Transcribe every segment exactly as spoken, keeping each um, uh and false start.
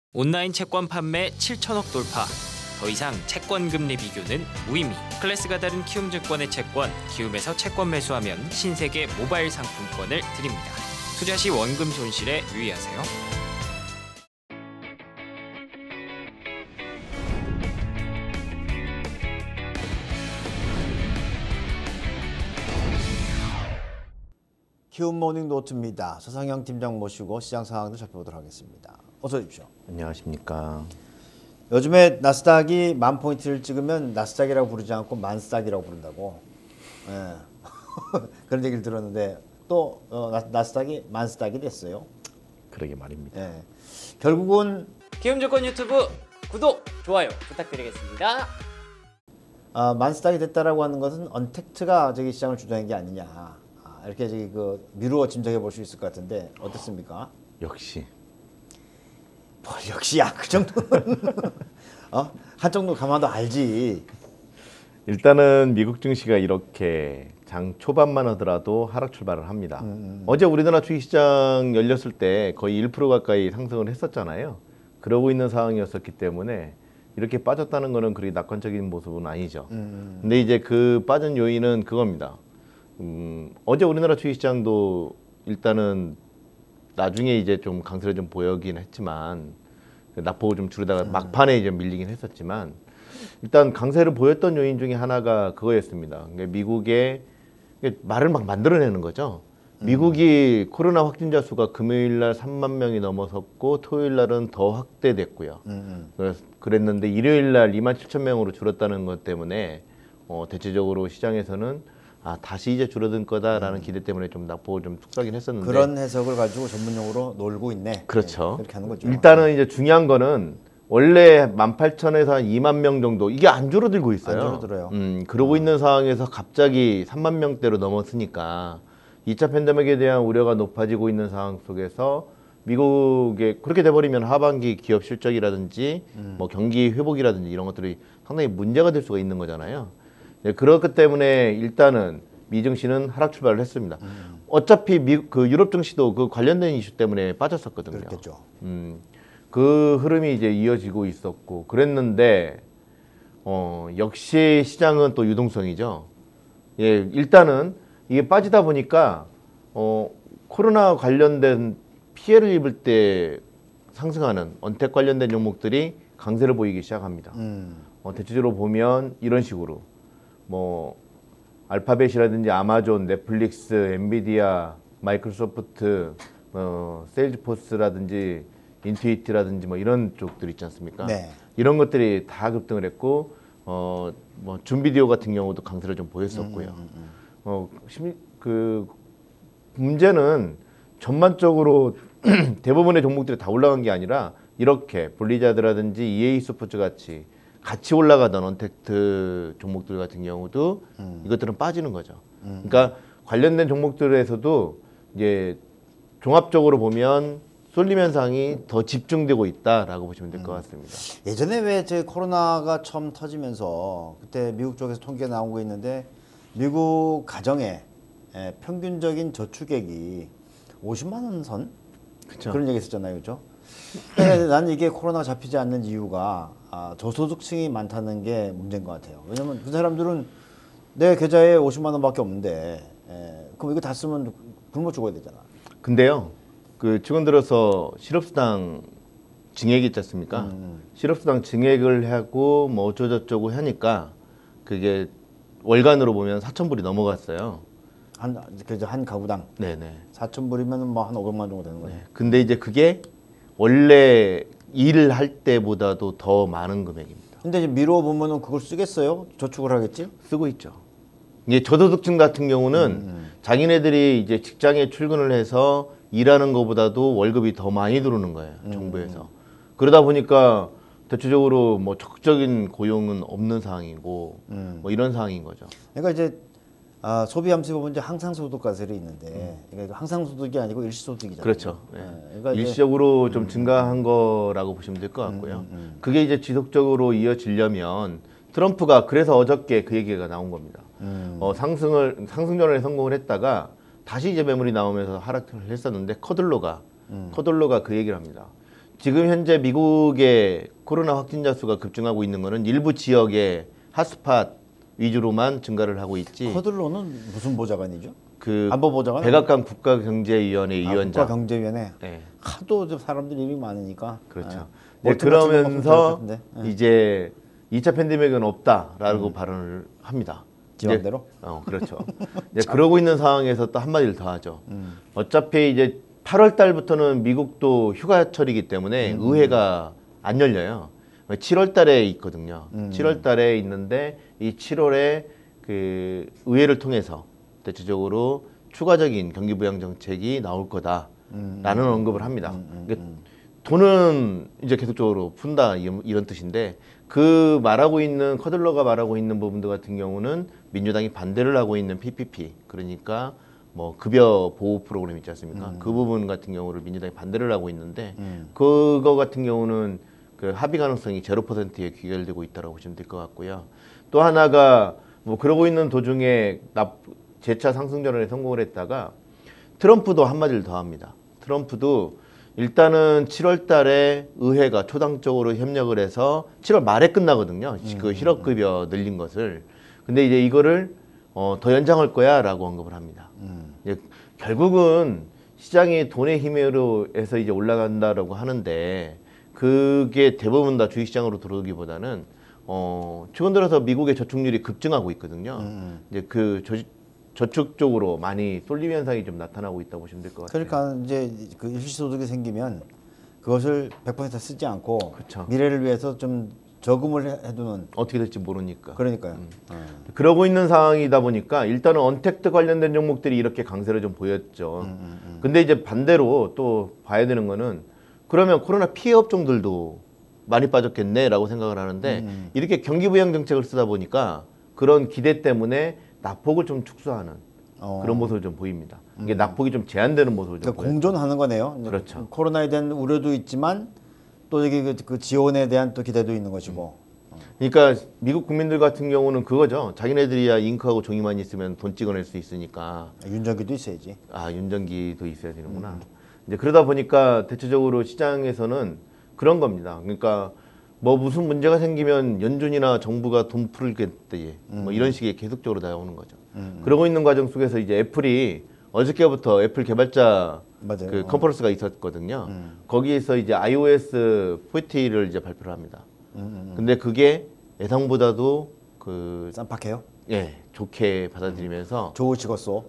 온라인 채권 판매 칠천억 돌파. 더 이상 채권 금리 비교는 무의미. 클래스가 다른 키움증권의 채권, 키움에서 채권 매수하면 신세계 모바일 상품권을 드립니다. 투자 시 원금 손실에 유의하세요. 키움 모닝 노트입니다. 서상영 팀장 모시고 시장 상황도 살펴보도록 하겠습니다. 어서 오십시오. 안녕하십니까. 요즘에 나스닥이 만 포인트를 찍으면 나스닥이라고 부르지 않고 만스닥이라고 부른다고. 예. 그런 얘기를 들었는데 또 어, 나스닥이 만스닥이 됐어요. 그러게 말입니다. 예. 결국은 키움증권 유튜브 구독, 좋아요 부탁드리겠습니다. 아, 만스닥이 됐다라고 하는 것은 언택트가 저기 시장을 주도한 게 아니냐. 아, 이렇게 저기 그 미루어 짐작해 볼 수 있을 것 같은데 어떻습니까? 역시. 뭐 역시야 그 정도는 어? 한 정도 가만도 알지. 일단은 미국 증시가 이렇게 장 초반만 하더라도 하락 출발을 합니다. 음. 어제 우리나라 주식시장 열렸을 때 거의 일 퍼센트 가까이 상승을 했었잖아요. 그러고 있는 상황이었었기 때문에 이렇게 빠졌다는 거는 그리 낙관적인 모습은 아니죠. 음. 근데 이제 그 빠진 요인은 그겁니다. 음, 어제 우리나라 주식시장도 일단은 나중에 이제 좀 강세를 좀 보이긴 했지만 낙폭을 좀 줄이다가 음. 막판에 이제 밀리긴 했었지만 일단 강세를 보였던 요인 중에 하나가 그거였습니다. 그러니까 미국의 말을 막 만들어내는 거죠. 음. 미국이 코로나 확진자 수가 금요일 날 삼만 명이 넘어섰고 토요일 날은 더 확대됐고요. 음. 그래서 그랬는데 일요일 날 이만 칠천 명으로 줄었다는 것 때문에 어, 대체적으로 시장에서는 아 다시 이제 줄어든 거다라는 음. 기대 때문에 좀 낙폭을 좀 축소하긴 했었는데 그런 해석을 가지고 전문용어로 놀고 있네. 그렇죠. 네, 그렇게 하는 거죠. 일단은 이제 중요한 거는 원래 만 팔천에서 한 이만 명 정도 이게 안 줄어들고 있어요. 안 줄어들어요. 음, 그러고 어. 있는 상황에서 갑자기 삼만 명대로 넘었으니까 이 차 팬데믹에 대한 우려가 높아지고 있는 상황 속에서 미국에 그렇게 돼버리면 하반기 기업 실적이라든지 음. 뭐 경기 회복이라든지 이런 것들이 상당히 문제가 될 수가 있는 거잖아요. 네, 그렇기 때문에 일단은 미 증시는 하락 출발을 했습니다. 음. 어차피 미, 그 유럽 증시도 그 관련된 이슈 때문에 빠졌었거든요. 그렇겠죠. 음, 그 흐름이 이제 이어지고 있었고 그랬는데 어, 역시 시장은 또 유동성이죠. 예, 일단은 이게 빠지다 보니까 어, 코로나 관련된 피해를 입을 때 상승하는 언택 관련된 종목들이 강세를 보이기 시작합니다. 음. 어, 대체적으로 보면 이런 식으로 뭐 알파벳이라든지 아마존, 넷플릭스, 엔비디아, 마이크로소프트, 어, 세일즈포스라든지 인투이티라든지 뭐 이런 쪽들 있지 않습니까? 네. 이런 것들이 다 급등을 했고 어, 뭐 줌비디오 같은 경우도 강세를 좀 보였었고요. 음, 음, 음. 어, 그 문제는 전반적으로 대부분의 종목들이 다 올라간 게 아니라 이렇게 블리자드라든지 이에이 스포츠 같이 같이 올라가던 언택트 종목들 같은 경우도 음. 이것들은 빠지는 거죠. 음. 그러니까 관련된 종목들에서도 이제 종합적으로 보면 쏠림 현상이 더 집중되고 있다라고 보시면 될 것 같습니다. 예전에 왜 제 코로나가 처음 터지면서 그때 미국 쪽에서 통계 나온 거 있는데 미국 가정의 평균적인 저축액이 오십만 원 선? 그쵸. 그런 얘기 했었잖아요. 그죠? 나는 이게 코로나가 잡히지 않는 이유가 아, 저소득층이 많다는 게 문제인 것 같아요. 왜냐면 그 사람들은 내 계좌에 오십만 원밖에 없는데 에, 그럼 이거 다 쓰면 굶어 죽어야 되잖아. 근데요. 그 최근 들어서 실업수당 증액이 있지 않습니까? 음. 실업수당 증액을 하고 뭐 어쩌고저쩌고 하니까 그게 월간으로 보면 사천 불이 넘어갔어요. 한, 그죠, 한 가구당. 네네. 사천 불이면 뭐 한 오백만 정도 되는 거예요. 네. 근데 이제 그게 원래 일을 할 때보다도 더 많은 금액입니다. 근데 이제 미뤄 보면은 그걸 쓰겠어요? 저축을 하겠지? 쓰고 있죠. 이게 저소득층 같은 경우는 음. 자기네들이 이제 직장에 출근을 해서 일하는 것보다도 월급이 더 많이 들어오는 거예요. 음. 정부에서. 그러다 보니까 대체적으로 뭐 적극적인 고용은 없는 상황이고 음. 뭐 이런 상황인 거죠. 그러니까 이제 아, 소비함수 보면 이제 항상소득과세를 있는데 음. 그러니까 항상소득이 아니고 일시소득이잖아요. 그렇죠. 네. 네. 그러니까 일시적으로 음. 좀 증가한 거라고 보시면 될 것 같고요. 음, 음, 음. 그게 이제 지속적으로 이어지려면 트럼프가 그래서 어저께 그 얘기가 나온 겁니다. 음. 어, 상승을 상승전환에 성공을 했다가 다시 이제 매물이 나오면서 하락을 했었는데 커들로가 음. 커들로가 그 얘기를 합니다. 지금 현재 미국의 코로나 확진자 수가 급증하고 있는 것은 일부 지역의 핫스팟 위주로만 증가를 하고 있지. 커들로는 무슨 보좌관이죠? 그 안보 보좌관? 백악관 국가경제위원회 아, 위원장. 국가경제위원회. 네. 하도 저 사람들이 이름이 많으니까. 그렇죠. 네. 네, 그러면서 네. 이제 이 차 팬데믹은 없다라고 음. 발언을 합니다. 지맘대로? 어, 그렇죠. 이제 그러고 있는 상황에서 또 한마디를 더 하죠. 음. 어차피 이제 팔월 달부터는 미국도 휴가철이기 때문에 음. 의회가 안 열려요. 칠월 달에 있거든요. 음. 칠월 달에 있는데 이 칠월에 그 의회를 통해서 대체적으로 추가적인 경기 부양 정책이 나올 거다라는 음. 언급을 합니다. 음. 음. 그러니까 돈은 이제 계속적으로 푼다 이런 뜻인데 그 말하고 있는 커들러가 말하고 있는 부분들 같은 경우는 민주당이 반대를 하고 있는 피피피 그러니까 뭐 급여 보호 프로그램 있지 않습니까? 음. 그 부분 같은 경우를 민주당이 반대를 하고 있는데 음. 그거 같은 경우는 그 합의 가능성이 제로 퍼센트에 귀결되고 있다고 보시면 될 것 같고요. 또 하나가 뭐 그러고 있는 도중에 재차 상승 전환에 성공을 했다가 트럼프도 한마디를 더 합니다. 트럼프도 일단은 칠월 달에 의회가 초당적으로 협력을 해서 칠월 말에 끝나거든요. 음. 그 실업급여 늘린 것을. 근데 이제 이거를 어, 더 연장할 거야 라고 언급을 합니다. 음. 이제 결국은 시장이 돈의 힘으로 해서 이제 올라간다라고 하는데 그게 대부분 다 주식시장으로 들어오기보다는 어, 최근 들어서 미국의 저축률이 급증하고 있거든요. 음. 이제 그 저, 저축 쪽으로 많이 쏠림 현상이 좀 나타나고 있다고 보시면 될 것 같아요. 그러니까 이제 그 일시소득이 생기면 그것을 백 퍼센트 쓰지 않고 그쵸. 미래를 위해서 좀 저금을 해두는 어떻게 될지 모르니까. 그러니까요. 음. 어. 그러고 있는 상황이다 보니까 일단은 언택트 관련된 종목들이 이렇게 강세를 좀 보였죠. 음, 음, 음. 근데 이제 반대로 또 봐야 되는 거는 그러면 코로나 피해 업종들도 많이 빠졌겠네라고 생각을 하는데 음. 이렇게 경기 부양 정책을 쓰다 보니까 그런 기대 때문에 낙폭을 좀 축소하는 어. 그런 모습을 좀 보입니다. 이게 음. 낙폭이 좀 제한되는 모습을 좀 그러니까 공존하는 거네요. 그렇죠. 코로나에 대한 우려도 있지만 또 여기 그, 그 지원에 대한 또 기대도 있는 것이고. 음. 그러니까 미국 국민들 같은 경우는 그거죠. 자기네들이야 잉크하고 종이만 있으면 돈 찍어낼 수 있으니까. 윤전기도 있어야지. 아 윤전기도 있어야 되는구나. 음. 이제 그러다 보니까 대체적으로 시장에서는 그런 겁니다. 그러니까 뭐 무슨 문제가 생기면 연준이나 정부가 돈 풀겠대 음. 뭐 이런 식의 계속적으로 나오는 거죠. 음. 그러고 있는 과정 속에서 이제 애플이 어저께부터 애플 개발자 맞아요. 그 컨퍼런스가 있었거든요. 음. 거기에서 이제 아이오에스 사십를 이제 발표를 합니다. 음. 근데 그게 예상보다도 그 쌈박해요? 예, 좋게 받아들이면서 좋으시겠소.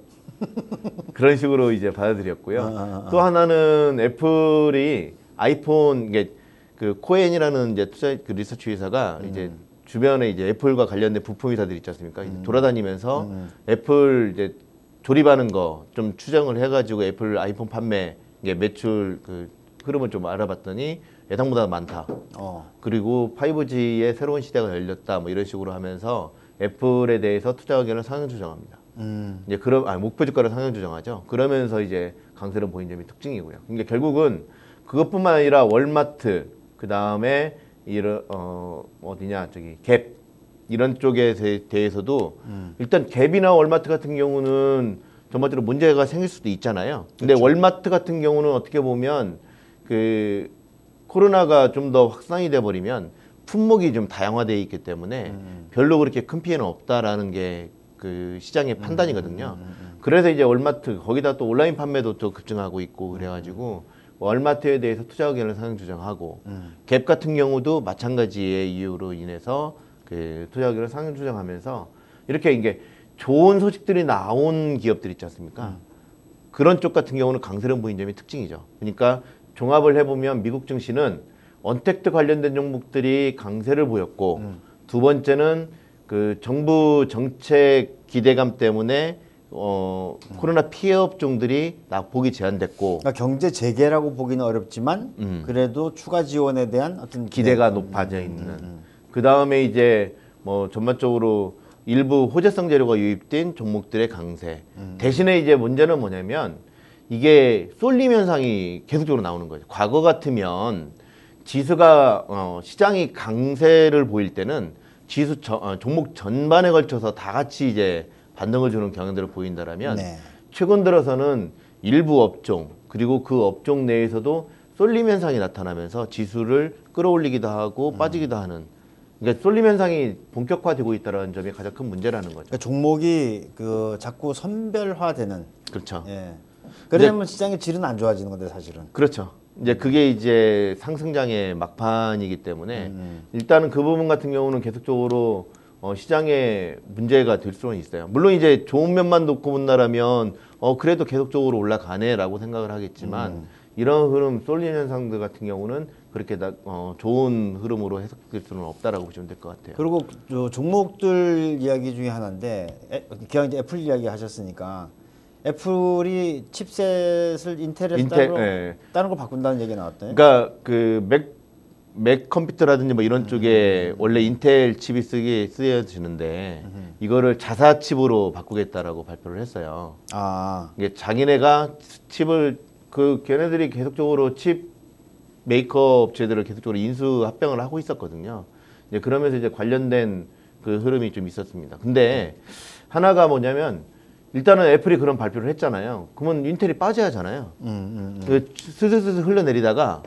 그런 식으로 이제 받아들였고요. 아, 아, 아. 또 하나는 애플이 아이폰 이게 그 코엔이라는 이제 투자 그 리서치 회사가 음. 이제 주변에 이제 애플과 관련된 부품 회사들 있지 않습니까? 음. 돌아다니면서 음. 애플 이제 조립하는 거 좀 추정을 해가지고 애플 아이폰 판매 이게 매출 그 흐름을 좀 알아봤더니 예상보다 많다. 어. 그리고 파이브지의 새로운 시대가 열렸다. 뭐 이런 식으로 하면서 애플에 대해서 투자 의견을 상향 조정합니다. 음. 이제 그럼 아 목표 주가를 상향 조정하죠. 그러면서 이제 강세를 보인 점이 특징이고요. 그러니까 결국은 그것뿐만 아니라 월마트 그 다음에 이런 어 어디냐 저기 갭 이런 쪽에 대해서도 음. 일단 갭이나 월마트 같은 경우는 전반적으로 문제가 생길 수도 있잖아요. 근데 그렇죠. 월마트 같은 경우는 어떻게 보면 그 코로나가 좀 더 확산이 돼 버리면 품목이 좀 다양화되어 있기 때문에 음. 별로 그렇게 큰 피해는 없다라는 게 그 시장의 음. 판단이거든요. 음. 음. 그래서 이제 월마트 거기다 또 온라인 판매도 또 급증하고 있고 그래가지고. 월마트에 대해서 투자 의견을 상향 조정하고 음. 갭 같은 경우도 마찬가지의 이유로 인해서 그 투자 의견을 상향 조정하면서 이렇게 이게 좋은 소식들이 나온 기업들 있지 않습니까? 음. 그런 쪽 같은 경우는 강세를 보인 점이 특징이죠. 그러니까 종합을 해보면 미국 증시는 언택트 관련된 종목들이 강세를 보였고 음. 두 번째는 그 정부 정책 기대감 때문에 어, 음. 코로나 피해 업종들이 낙폭이 제한됐고 그러니까 경제 재개라고 보기는 어렵지만 음. 그래도 추가 지원에 대한 어떤 기대가 기대. 높아져 있는 음, 음. 그 다음에 이제 뭐 전반적으로 일부 호재성 재료가 유입된 종목들의 강세 음. 대신에 이제 문제는 뭐냐면 이게 쏠림 현상이 계속적으로 나오는 거죠. 과거 같으면 지수가 어, 시장이 강세를 보일 때는 지수 저, 어, 종목 전반에 걸쳐서 다 같이 이제 반등을 주는 경향들을 보인다라면 네. 최근 들어서는 일부 업종 그리고 그 업종 내에서도 쏠림 현상이 나타나면서 지수를 끌어올리기도 하고 빠지기도 하는, 그러니까 쏠림 현상이 본격화되고 있다는 점이 가장 큰 문제라는 거죠. 그러니까 종목이 그 자꾸 선별화되는. 그렇죠. 예. 그러면 시장의 질은 안 좋아지는 건데 사실은. 그렇죠. 이제 그게 이제 상승장의 막판이기 때문에 음. 일단은 그 부분 같은 경우는 계속적으로 어, 시장에 문제가 될 수는 있어요. 물론 이제 좋은 면만 놓고 본다라면 어, 그래도 계속적으로 올라가네라고 생각을 하겠지만 음. 이런 흐름, 쏠림 현상들 같은 경우는 그렇게 나, 어, 좋은 흐름으로 해석될 수는 없다라고 보시면 될 것 같아요. 그리고 저 종목들 이야기 중에 하나인데, 애, 기왕 이제 애플 이야기 하셨으니까 애플이 칩셋을 인텔에서 인텔, 따로 예. 다른 걸 바꾼다는 얘기 나왔대요. 그러니까 그 맥, 맥 컴퓨터라든지 뭐 이런 쪽에 원래 인텔 칩이 쓰게 쓰여지는데 이거를 자사 칩으로 바꾸겠다라고 발표를 했어요. 아, 이게 자기네가 칩을 그 걔네들이 계속적으로 칩 메이커 업체들을 계속적으로 인수 합병을 하고 있었거든요. 이제 그러면서 이제 관련된 그 흐름이 좀 있었습니다. 근데 하나가 뭐냐면 일단은 애플이 그런 발표를 했잖아요. 그러면 인텔이 빠져야 하잖아요. 음, 음, 음. 그 스스스스 흘러내리다가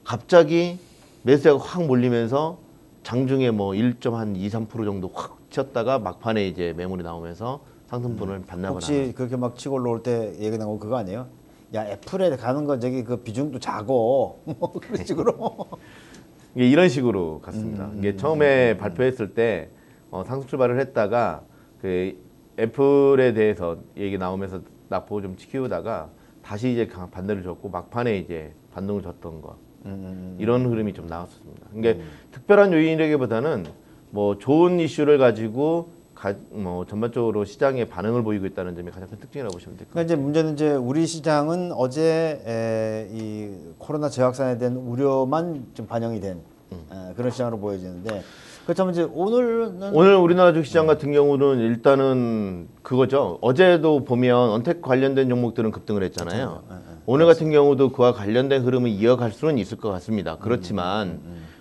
갑자기 매수세가 확 몰리면서 장중에 뭐 일 점 이, 삼 퍼센트 정도 확 쳤다가 막판에 이제 매물이 나오면서 상승분을 반납을 혹시 하는. 그렇게 막 치고 올라올 때 얘기 나오고 그거 아니에요? 야, 애플에 가는 건 저기 그 비중도 작고 뭐 그런 식으로. 이게 이런 식으로 갔습니다. 음, 이게 처음에 발표했을 때 어, 상승 출발을 했다가 그 애플에 대해서 얘기 나오면서 낙폭을 좀 키우다가 다시 이제 강- 반대를 줬고 막판에 이제 반등을 줬던 거. 음, 이런 흐름이 좀 나왔었습니다. 그러니까 특별한 요인이라기보다는 뭐 좋은 이슈를 가지고 가, 뭐 전반적으로 시장에 반응을 보이고 있다는 점이 가장 큰 특징이라고 보시면 될 것 그러니까 같아요. 이제 문제는 이제 우리 시장은 어제 에, 이 코로나 재확산에 대한 우려만 좀 반영이 된 에, 그런 시장으로 보여지는데, 그렇다면 이제 오늘은 오늘 우리나라 주식시장 같은 경우는 일단은 그거죠. 어제도 보면 언택 관련된 종목들은 급등을 했잖아요. 그렇죠. 예, 예. 오늘 같은 경우도 그와 관련된 흐름을 이어갈 수는 있을 것 같습니다. 그렇지만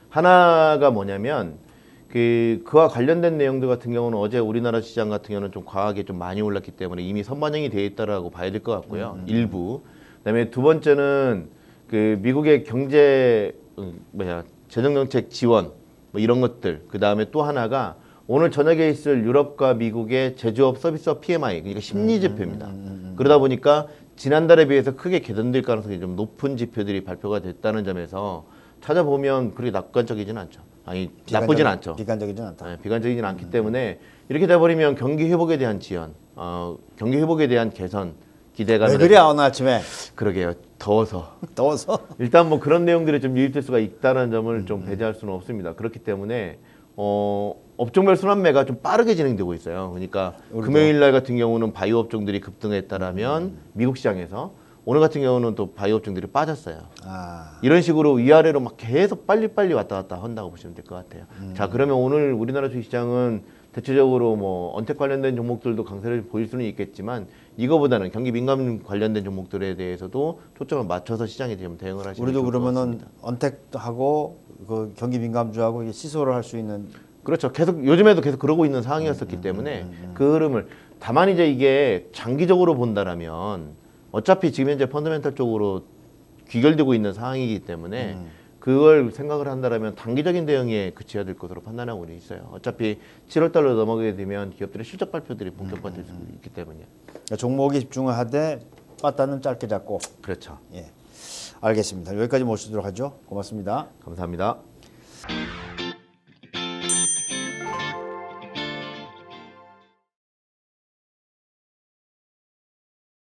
하나가 뭐냐면 그 그와 관련된 내용들 같은 경우는 어제 우리나라 시장 같은 경우는 좀 과하게 좀 많이 올랐기 때문에 이미 선반영이 되어 있다라고 봐야 될 것 같고요. 일부. 그다음에 두 번째는 그 미국의 경제 음, 뭐야 재정정책 지원 뭐 이런 것들. 그 다음에 또 하나가 오늘 저녁에 있을 유럽과 미국의 제조업 서비스업 피엠아이, 그러니까 심리 지표입니다. 그러다 보니까 지난달에 비해서 크게 개선될 가능성이 좀 높은 지표들이 발표가 됐다는 점에서 찾아보면 그렇게 낙관적이진 않죠. 아니 나쁘진 않죠. 비관적이진 않다. 네, 비관적이진 않기 때문에 이렇게 돼버리면 경기 회복에 대한 지연, 어, 경기 회복에 대한 개선 기대가 왜 그래 오늘 아침에 그러게요. 더워서. 더워서. 일단 뭐 그런 내용들이 좀 유입될 수가 있다는 점을 좀 배제할 수는 없습니다. 그렇기 때문에 어, 업종별 순환매가 좀 빠르게 진행되고 있어요. 그러니까 우리도. 금요일 날 같은 경우는 바이오 업종들이 급등했다라면 미국 시장에서 오늘 같은 경우는 또 바이오 업종들이 빠졌어요. 아, 이런 식으로 위아래로 막 계속 빨리빨리 왔다 갔다 한다고 보시면 될 것 같아요. 자, 그러면 오늘 우리나라 주식시장은 대체적으로 뭐 언택 관련된 종목들도 강세를 보일 수는 있겠지만 이거보다는 경기 민감 관련된 종목들에 대해서도 초점을 맞춰서 시장에 좀 대응을 하시면 우리도 좋을 것 그러면은 같습니다. 언택도 하고 그 경기 민감주하고 이게 시소를 할 수 있는. 그렇죠. 계속 요즘에도 계속 그러고 있는 상황이었었기 때문에 그 흐름을 다만 이제 이게 장기적으로 본다라면 어차피 지금 현재 펀더멘탈 쪽으로 귀결되고 있는 상황이기 때문에 그걸 생각을 한다라면 단기적인 대응에 그치야 될 것으로 판단하고 있어요. 어차피 칠월 달로 넘어가게 되면 기업들의 실적 발표들이 본격화될 수 있기 때문에. 그러니까 종목이 집중을 하되 빠따는 짧게 잡고. 그렇죠. 예, 알겠습니다. 여기까지 모시도록 하죠. 고맙습니다. 감사합니다.